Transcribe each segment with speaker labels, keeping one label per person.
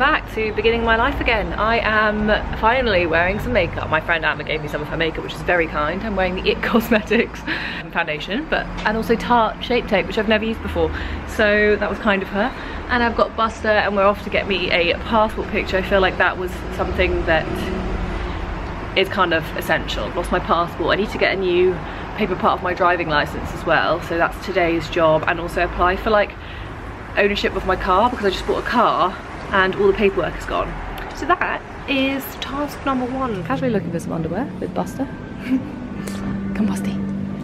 Speaker 1: back to beginning my life again. I am finally wearing some makeup. My friend Anna gave me some of her makeup, which is very kind. I'm wearing the IT Cosmetics foundation, and also Tarte Shape Tape, which I've never used before. So that was kind of her. And I've got Buster, and we're off to get me a passport picture. I feel like that was something that is kind of essential. I've lost my passport. I need to get a new paper part of my driving license as well. So that's today's job, and also apply for like ownership of my car, because I just bought a car and all the paperwork is gone. So that is task number one. Casually looking for some underwear with Buster. Come Busty.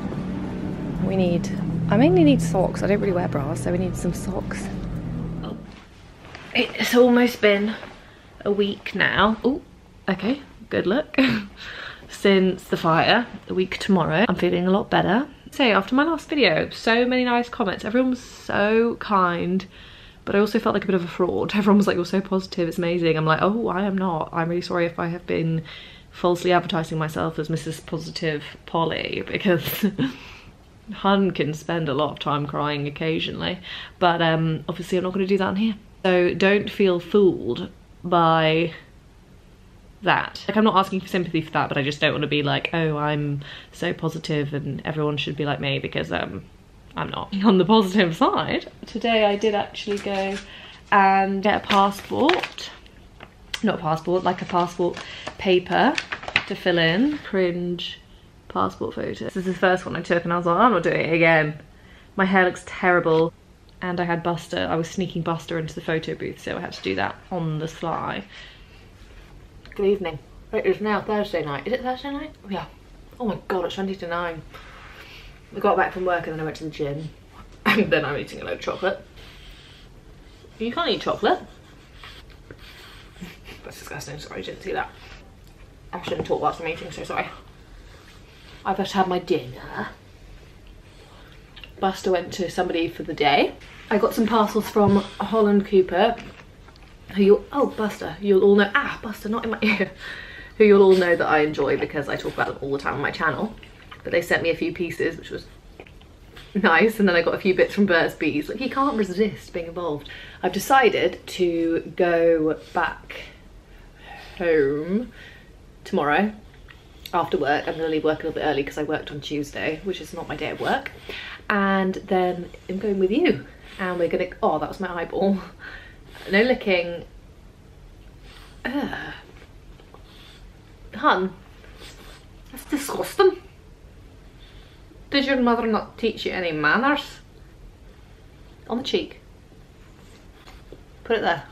Speaker 1: I mainly need socks. I don't really wear bras, so we need some socks. Oh. It's almost been a week now. Oh, okay, good look. Since the fire, a week tomorrow. I'm feeling a lot better. Say, after my last video, so many nice comments. Everyone was so kind, but I also felt like a bit of a fraud. Everyone was like, you're so positive, it's amazing. I'm like, oh, I am not. I'm really sorry if I have been falsely advertising myself as Mrs. Positive Polly, because Hun can spend a lot of time crying occasionally, but obviously I'm not going to do that on here. So don't feel fooled by that. Like, I'm not asking for sympathy for that, but I just don't want to be like, oh, I'm so positive and everyone should be like me, because I'm not. On the positive side, today I did actually go and get a passport. Not a passport, like a passport paper to fill in. Cringe passport photo. This is the first one I took and I was like, I'm not doing it again. My hair looks terrible. And I had Buster, I was sneaking Buster into the photo booth, so I had to do that on the sly. Good evening. It is now Thursday night. Is it Thursday night? Oh, yeah. Oh my god, it's 20 to 9. I got back from work and then I went to the gym. And then I'm eating a load of chocolate. You can't eat chocolate. That's disgusting, sorry, I didn't see that. I shouldn't talk whilst I'm eating, so sorry. I've just had my dinner. Buster went to somebody for the day. I got some parcels from Holland Cooper, who you'll, oh Buster, you'll all know, Buster, not in my ear, who you'll all know that I enjoy because I talk about them all the time on my channel. But they sent me a few pieces, which was nice, and then I got a few bits from Burt's Bees. Like, you can't resist being involved. I've decided to go back home tomorrow after work. I'm gonna leave work a little bit early because I worked on Tuesday, which is not my day of work. And then I'm going with you, and we're gonna, oh, that was my eyeball. No licking. Hun, that's disgusting. Did your mother not teach you any manners? On the cheek. Put it there.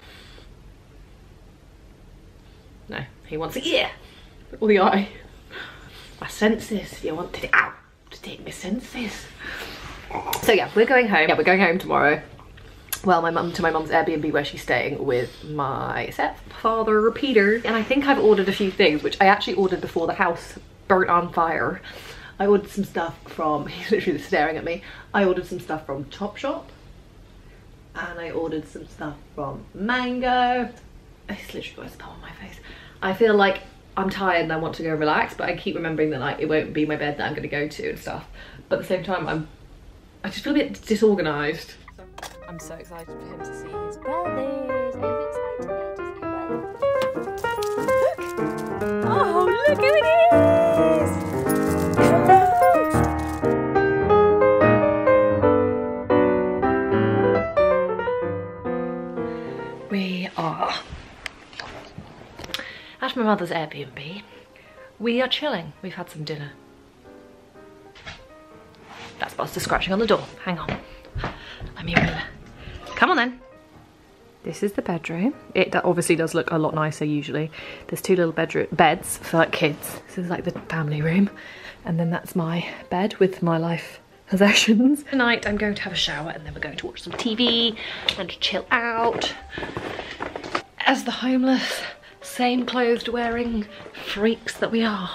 Speaker 1: No, he wants it, yeah. Or the eye. My senses, you want to, ow, to take my senses. So yeah, we're going home. Yeah, we're going home tomorrow. Well, to my mum's Airbnb where she's staying with my stepfather, Peter. And I think I've ordered a few things, which I actually ordered before the house burnt on fire. I ordered some stuff from, he's literally staring at me. I ordered some stuff from Topshop. And I ordered some stuff from Mango. It's literally got a spell on my face. I feel like I'm tired and I want to go relax, but I keep remembering that like it won't be my bed that I'm gonna go to and stuff. But at the same time, I just feel a bit disorganized. I'm so excited for him to see his brothers. Are you excited to see your brothers? Look! Oh, look who it is! We are at my mother's Airbnb. We are chilling. We've had some dinner. That's Buster scratching on the door. Hang on. Let me move. Come on then. This is the bedroom. It obviously does look a lot nicer usually. There's two little beds for like kids. This is like the family room. And then that's my bed with my life possessions. Tonight I'm going to have a shower and then we're going to watch some TV and chill out. As the homeless, same clothes wearing freaks that we are.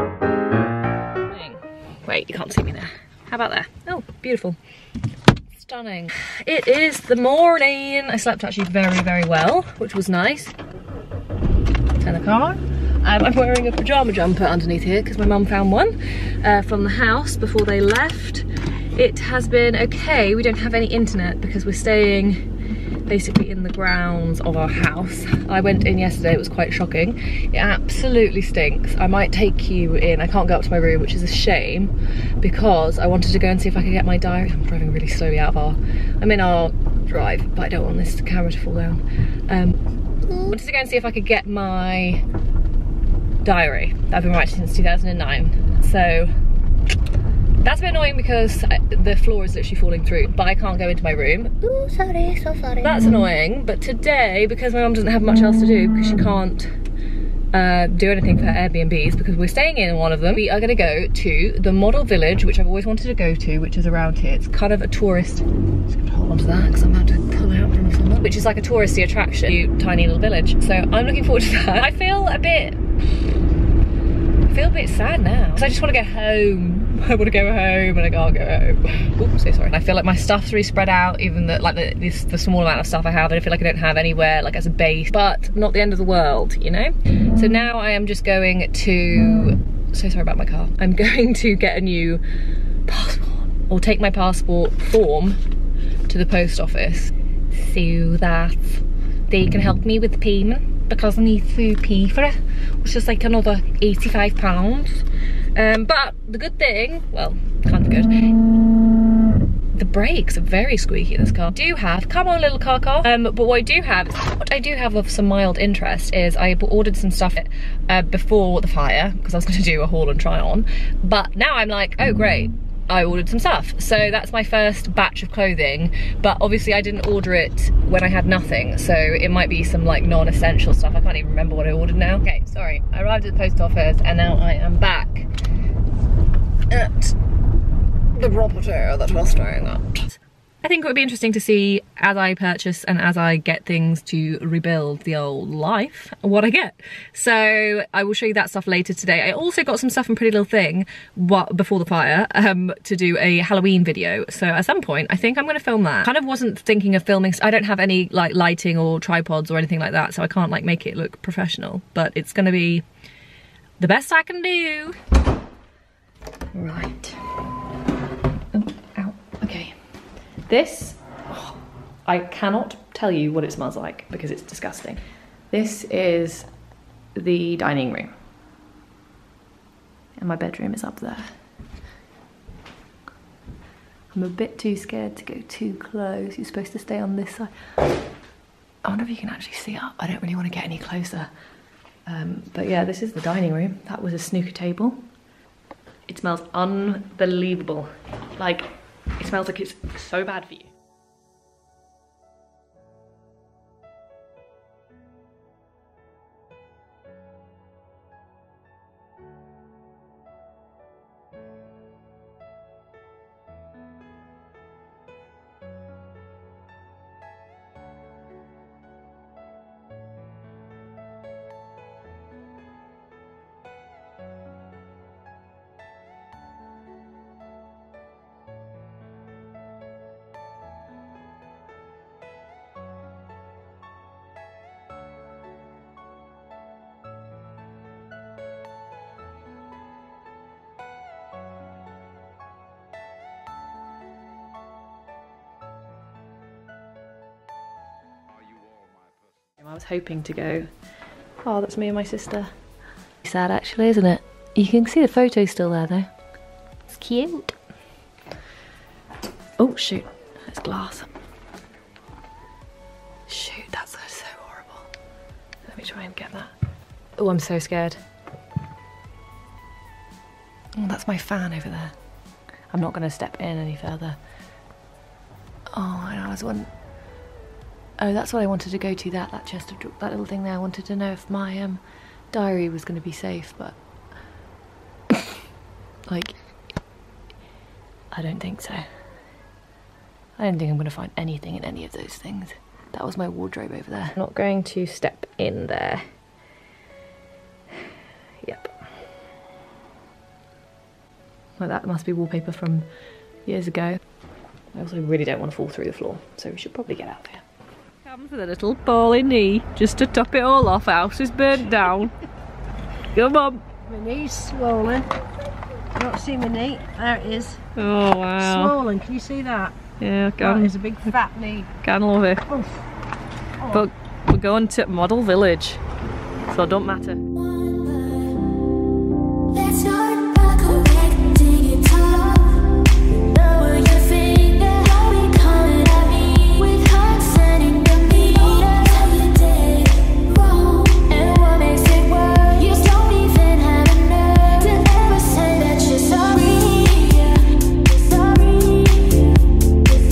Speaker 1: Wait, you can't see me there. How about there? Oh, beautiful. stunning. It is the morning. I slept actually very, very well, which was nice. Turn the car on. I'm wearing a pyjama jumper underneath here because my mum found one from the house before they left. It has been okay. We don't have any internet because we're staying basically in the grounds of our house. I went in yesterday, it was quite shocking. It absolutely stinks. I might take you in. I can't go up to my room, which is a shame because I wanted to go and see if I could get my diary. I'm driving really slowly out of I'm in our drive, but I don't want this camera to fall down. I wanted to go and see if I could get my diary that I've been writing since 2009. So that's a bit annoying because the floor is literally falling through, but I can't go into my room. Ooh, sorry, so sorry. That's annoying, but today, because my mum doesn't have much else to do, because she can't do anything for her Airbnbs, because we're staying in one of them, we are gonna go to the Model Village, which I've always wanted to go to, which is around here. It's kind of a tourist, just gonna hold on to that, because I'm about to pull out from somewhere, which is like a touristy attraction, tiny little village. So I'm looking forward to that. I feel a bit sad now, because I just want to go home. I want to go home and I can't go home. Oops, so sorry. I feel like my stuff's really spread out, even the small amount of stuff I have. I feel like I don't have anywhere like as a base, but not the end of the world, you know? So now I am just going to, so sorry about my car. I'm going to get a new passport, or take my passport form to the post office so that they can help me with the payment, because I need to pay for it, which is like another £85. But the good thing, well, kind of good, the brakes are very squeaky in this car. Come on little car. But what I do have of some mild interest is I ordered some stuff before the fire, because I was going to do a haul and try on, but now I'm like, oh great, I ordered some stuff. So that's my first batch of clothing, but obviously I didn't order it when I had nothing, so it might be some like non-essential stuff. I can't even remember what I ordered now. Okay, sorry, I arrived at the post office and now I am back at the property that we're staying at. I think it would be interesting to see, as I purchase and as I get things to rebuild the old life, what I get. So I will show you that stuff later today. I also got some stuff from Pretty Little Thing before the fire to do a Halloween video. So at some point, I think I'm going to film that. Kind of wasn't thinking of filming. I don't have any like lighting or tripods or anything like that, so I can't like make it look professional. But it's going to be the best I can do. Right. Oh, ow. Okay. This, I cannot tell you what it smells like because it's disgusting. This is the dining room. And my bedroom is up there. I'm a bit too scared to go too close. You're supposed to stay on this side. I wonder if you can actually see up. I don't really want to get any closer. But yeah, this is the dining room. That was a snooker table. It smells unbelievable. Like, it smells like it's so bad for you. I was hoping to go, oh, that's me and my sister. Sad actually, isn't it? You can see the photo still there though. It's cute. Oh shoot, it's glass. Shoot, that's so horrible. Let me try and get that. Oh, I'm so scared. Oh, that's my fan over there. I'm not going to step in any further. Oh, and I was wondering. Oh, that's what I wanted to go to, that chest of that little thing there. I wanted to know if my diary was going to be safe, but like, I don't think so. I don't think I'm going to find anything in any of those things. That was my wardrobe over there. I'm not going to step in there. Yep. Well, that must be wallpaper from years ago. I also really don't want to fall through the floor, so we should probably get out there. Comes with a little bally knee, just to top it all off. House is burnt down. Come on.
Speaker 2: My knee's swollen. Don't see my knee. There it is.
Speaker 1: Oh wow.
Speaker 2: Swollen, can you see that?
Speaker 1: Yeah,
Speaker 2: That is a big fat knee.
Speaker 1: Can love it.
Speaker 2: Oof. Oh.
Speaker 1: But we're going to Model Village, so it don't matter.
Speaker 3: Let's start by collecting it all. Lower your finger, don't be coming at me with hearts sending the beat. Tell you did wrong, and what makes it worse? You don't even have a nerve to ever say that you're sorry. You're sorry. You're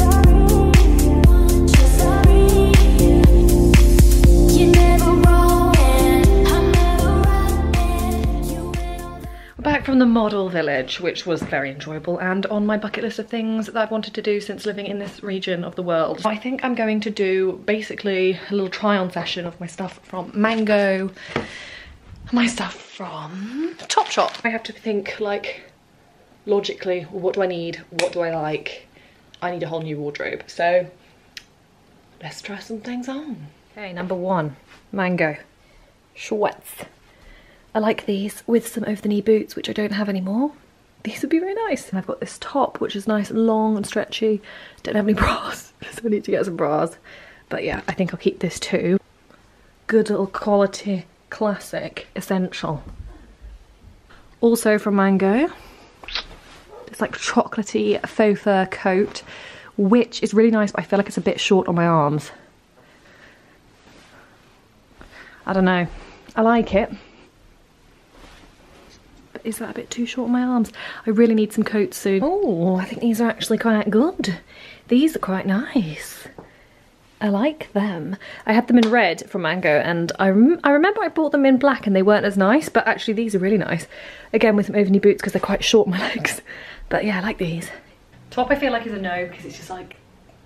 Speaker 3: sorry. You're never wrong, and I'm never right. And you will.
Speaker 1: We're back from the Model Village, which was very enjoyable and on my bucket list of things that I've wanted to do since living in this region of the world. I think I'm going to do basically a little try-on session of my stuff from Mango, my stuff from Topshop. I have to think like logically, well, what do I need? What do I like? I need a whole new wardrobe. So let's try some things on. Okay, number one, Mango shorts. I like these with some over-the-knee boots, which I don't have anymore. These would be very nice. And I've got this top, which is nice and long and stretchy. Don't have any bras, so I need to get some bras. But yeah, I think I'll keep this too. Good little quality, classic, essential. Also from Mango, it's like chocolatey faux fur coat, which is really nice, but I feel like it's a bit short on my arms. I don't know. I like it. Is that a bit too short on my arms? I really need some coats soon. Oh, I think these are actually quite good. These are quite nice. I like them. I had them in red from Mango, and I remember I bought them in black and they weren't as nice, but actually these are really nice. Again, with some over-knee boots because they're quite short on my legs. But yeah, I like these. Top I feel like is a no, because it's just like,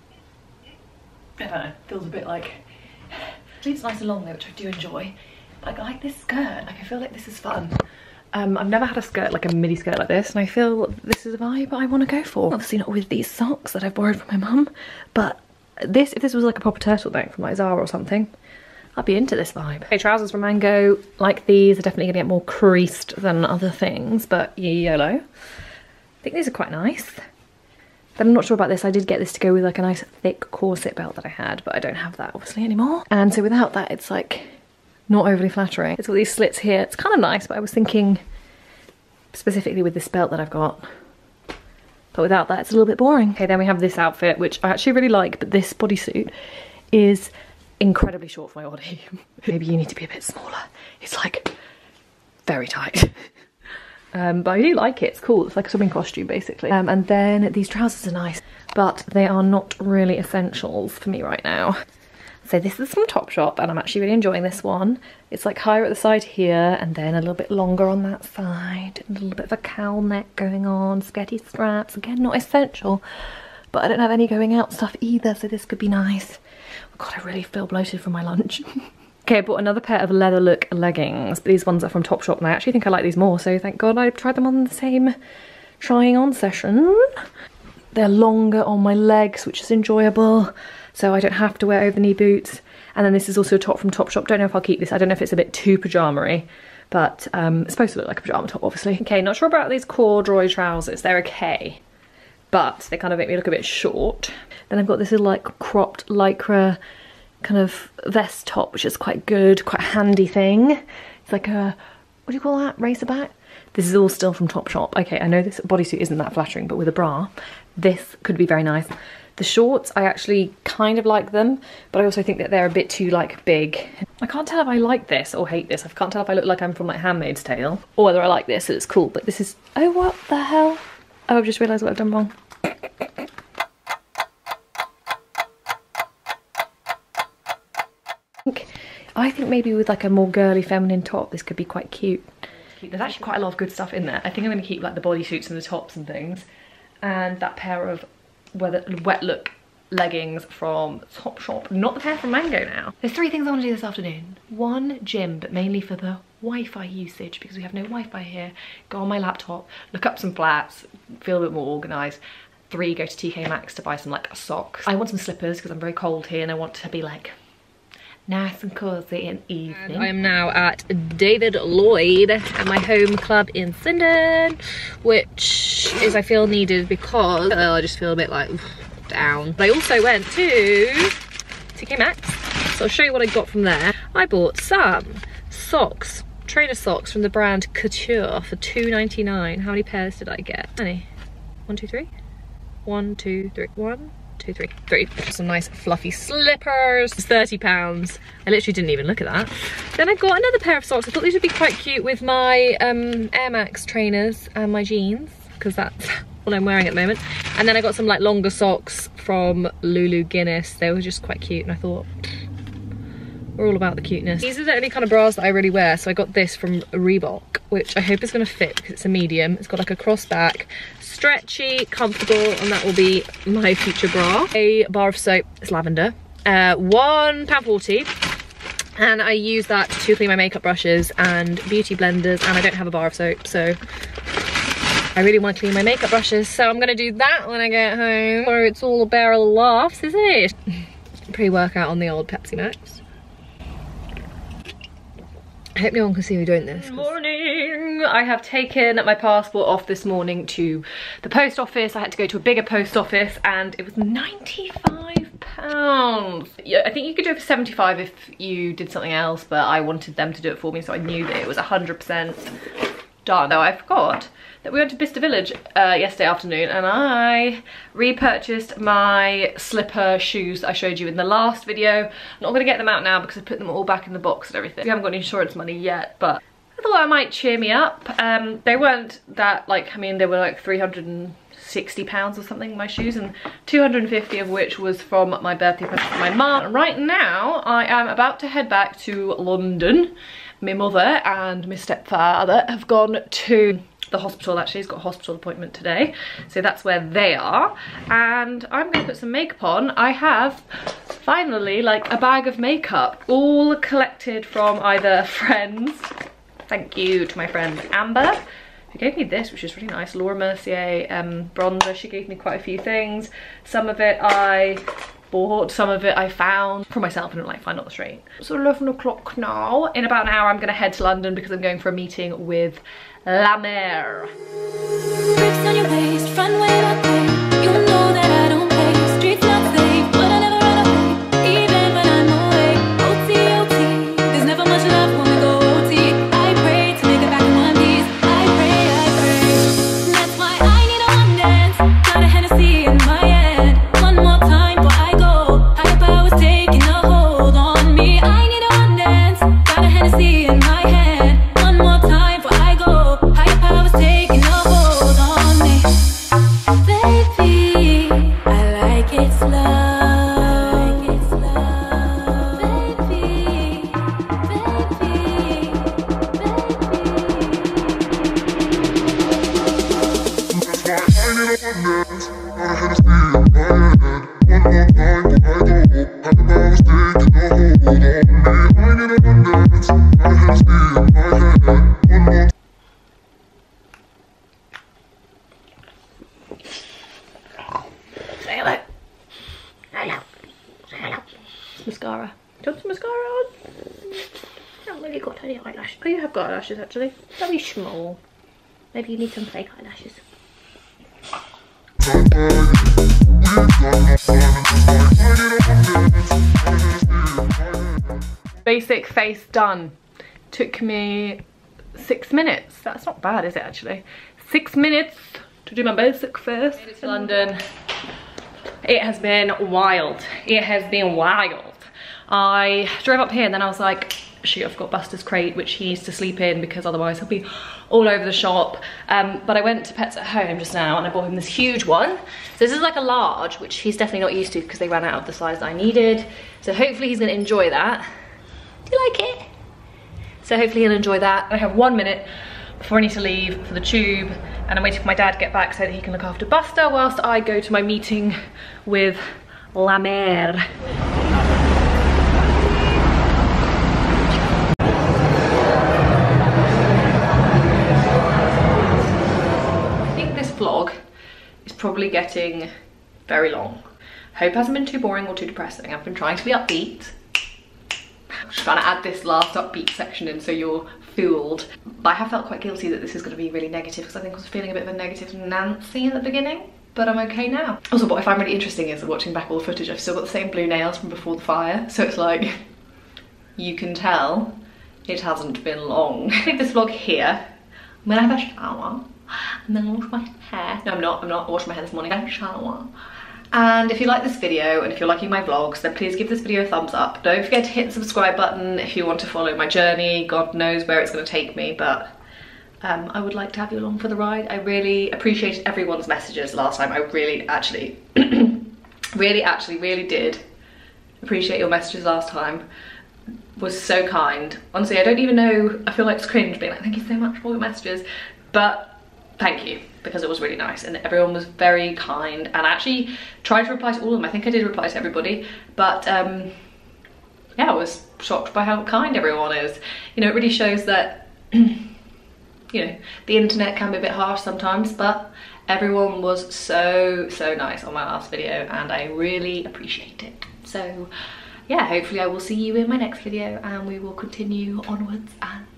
Speaker 1: I don't know, feels a bit like, it's nice and long though, which I do enjoy. Like, I like this skirt, like I feel like this is fun. I've never had a skirt, like a midi skirt like this, and I feel this is a vibe I want to go for. Obviously not with these socks that I've borrowed from my mum, but this, if this was like a proper turtleneck from like Zara or something, I'd be into this vibe. Okay, trousers from Mango, like these, are definitely gonna get more creased than other things, but YOLO. I think these are quite nice. But I'm not sure about this. I did get this to go with like a nice thick corset belt that I had, but I don't have that obviously anymore. And so without that, it's like not overly flattering. It's got these slits here. It's kind of nice, but I was thinking specifically with this belt that I've got. But without that, it's a little bit boring. Okay, then we have this outfit, which I actually really like, but this bodysuit is incredibly short for my body. Maybe you need to be a bit smaller. It's like very tight. But I do like it, it's cool. It's like a swimming costume basically. And then these trousers are nice, but they are not really essentials for me right now. So this is from Topshop, and I'm actually really enjoying this one. It's like higher at the side here, and then a little bit longer on that side. A little bit of a cowl neck going on, sketty straps. Again, not essential, but I don't have any going out stuff either, so this could be nice. Oh God, I really feel bloated from my lunch. Okay, I bought another pair of leather look leggings, but these ones are from Topshop, and I actually think I like these more, so thank God I tried them on the same trying on session. They're longer on my legs, which is enjoyable, so I don't have to wear over-knee boots. And then this is also a top from Topshop. Don't know if I'll keep this. I don't know if it's a bit too pyjama-y, but it's supposed to look like a pyjama top, obviously. Okay, not sure about these corduroy trousers. They're okay, but they kind of make me look a bit short. Then I've got this little like cropped lycra kind of vest top, which is quite good, quite handy thing. It's like a, what do you call that, racerback? This is all still from Topshop. Okay, I know this bodysuit isn't that flattering, but with a bra, this could be very nice. The shorts, I actually kind of like them, but I also think that they're a bit too like big. I can't tell if I like this or hate this. I can't tell if I look like I'm from like Handmaid's Tale, or whether I like this, so it's cool, but this is, oh, what the hell? Oh, I've just realised what I've done wrong. I think maybe with like a more girly feminine top, this could be quite cute. There's actually quite a lot of good stuff in there. I think I'm going to keep like the bodysuits and the tops and things, and that pair of wet look leggings from Topshop, not the pair from Mango now. There's 3 things I want to do this afternoon. 1, gym, but mainly for the Wi-Fi usage, because we have no Wi-Fi here. Go on my laptop, look up some flats, feel a bit more organised. 3 go to TK Maxx to buy some like socks. I want some slippers because I'm very cold here and I want to be like nice and cozy in evening. And I am now at David Lloyd at my home club in Swindon, which is I feel needed because I just feel a bit like down. But I also went to TK Maxx, so I'll show you what I got from there. I bought some socks, trainer socks from the brand Couture for $2.99. How many pairs did I get? How many? 1, 2, 3? 1, 2, 3. 1, 2, 3. 3. Some nice fluffy slippers. It's £30. I literally didn't even look at that. Then I got another pair of socks. I thought these would be quite cute with my Air Max trainers and my jeans, because that's what I'm wearing at the moment. And then I got some like longer socks from Lulu Guinness. They were just quite cute, and I thought we're all about the cuteness. These are the only kind of bras that I really wear, so I got this from Reebok, which I hope is going to fit because it's a medium. It's got like a cross back, stretchy, comfortable, and that will be my future bra. A bar of soap, it's lavender, £1.40, and I use that to clean my makeup brushes and beauty blenders, and I don't have a bar of soap, so I really want to clean my makeup brushes, so I'm gonna do that when I get home, or it's all a barrel of laughs, isn't it? Pre-workout on the old Pepsi Max. I hope no one can see me doing this. Good morning! I have taken my passport off this morning to the post office. I had to go to a bigger post office and it was £95. Yeah, I think you could do it for 75 if you did something else, but I wanted them to do it for me, so I knew that it was 100% done. So I forgot that we went to Bicester Village yesterday afternoon and I repurchased my slipper shoes that I showed you in the last video. I'm not going to get them out now because I put them all back in the box and everything. We haven't got any insurance money yet, but I thought I might cheer me up. They weren't that, like, I mean, they were like £360 or something, my shoes, and 250 of which was from my birthday present from my mum. Right now I am about to head back to London. My mother and my stepfather have gone to the hospital. Actually, he's got a hospital appointment today, so that's where they are, and I'm gonna put some makeup on. I have finally like a bag of makeup all collected from either friends. Thank you to my friend Amber who gave me this, which is really nice, Laura Mercier bronzer. She gave me quite a few things. Some of it I bought, some of it I found for myself and like find on the street. It's 11 o'clock now. In about an hour I'm gonna head to London because I'm going for a meeting with La Mer.
Speaker 3: Grips on your waist, front way, back way. You know that I don't play. Streets not safe, but I never run away. Even when I'm away. OT, OT. There's never much love when we go OT. I pray to make it back in one piece. I pray, I pray. That's why I need a one dance. Got a Hennessy in my hand. One more time before I go. Higher powers taking a hold on me. I need a one dance. Got a Hennessy in my hand. One more time before I go. Higher powers taking a hold on me. Baby, I like it slow. Baby,
Speaker 1: Say hello. Hello. Say hello. Mascara. Do you want some mascara on? I haven't really got any eyelashes. Oh, you have got eyelashes actually. Very small. Maybe you need some fake eyelashes. Basic face done. Took me 6 minutes. That's not bad, is it actually? 6 minutes to do my basic face. Made it to London. It has been wild. It has been wild. I drove up here and then I was like, shoot, I've got Buster's crate, which he needs to sleep in because otherwise he'll be all over the shop. But I went to Pets at Home just now and I bought him this huge one. So this is like a large, which he's definitely not used to because they ran out of the size that I needed. So hopefully he's gonna enjoy that. Do you like it? So hopefully he'll enjoy that. I have 1 minute before I need to leave for the tube, and I'm waiting for my dad to get back so that he can look after Buster whilst I go to my meeting with La Mer. I think this vlog is probably getting very long. Hope it hasn't been too boring or too depressing. I've been trying to be upbeat. I'm just trying to add this last upbeat section in so you're fooled. But I have felt quite guilty that this is going to be really negative because I think I was feeling a bit of a negative Nancy at the beginning, but I'm okay now. Also, what I find really interesting is watching back all the footage, I've still got the same blue nails from before the fire, so it's like, you can tell it hasn't been long. I think this vlog here. I'm gonna have a shower and then wash my hair. No, I'm not. I washed my hair this morning. I had a shower. And if you like this video and if you're liking my vlogs, then please give this video a thumbs up. Don't forget to hit the subscribe button if you want to follow my journey. God knows where it's going to take me, but I would like to have you along for the ride. I really appreciated everyone's messages last time. I really actually, really did appreciate your messages last time. Was so kind. Honestly, I don't even know, I feel like it's cringe being like, thank you so much for your messages, but thank you, because it was really nice and everyone was very kind, and I actually tried to reply to all of them. I think I did reply to everybody, but yeah, I was shocked by how kind everyone is. You know, it really shows that you know, the internet can be a bit harsh sometimes, but everyone was so nice on my last video and I really appreciate it. So yeah, hopefully I will see you in my next video and we will continue onwards and